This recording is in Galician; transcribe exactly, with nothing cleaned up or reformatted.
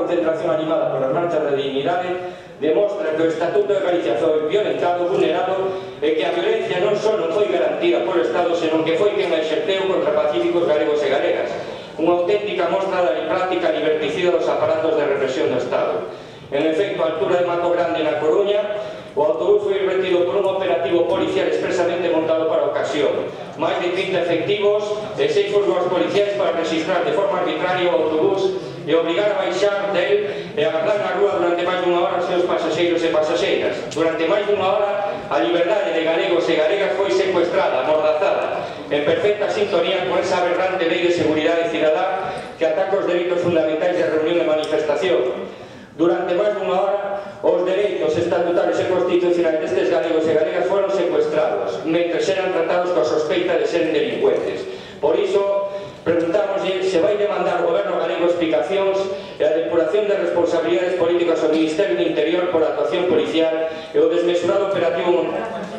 concentración animada polas marchas de dignidade demostra que o Estatuto de Galicia foi violentado, vulnerado e que a violencia non só non foi garantida polo Estado, senón que foi quen a exerceu contra pacíficos galegos e galegas, unha auténtica mostra da práctica liberticida dos aparatos de represión do Estado. En efecto, a altura de Mato Grande na Coruña, o autobús foi retido por un operativo policial expresamente montado para a ocasión. Máis de trinta efectivos e seis furgóns policiais para registrar de forma arbitraria o autobús e obrigar a baixar del e agardar na rúa durante máis dunha hora os seus pasaxeiros e pasaxeiras. Durante máis dunha hora, a liberdade de galegos e galegas foi secuestrada, amordazada, en perfecta sintonía con esa aberrante lei de seguridade cidadá que ataca os dereitos fundamentais de reunión e manifestación. Durante máis dunha hora, os dereitos estatutarios e constitucionais destes galegos e galegas foron secuestrados, mentres eran tratados coa sospeita de seren delincuentes. Por iso, preguntámoslle se vai demandar o goberno galego explicacións e a depuración de responsabilidades políticas ao Ministerio do Interior por a actuación policial e o desmesurado operativo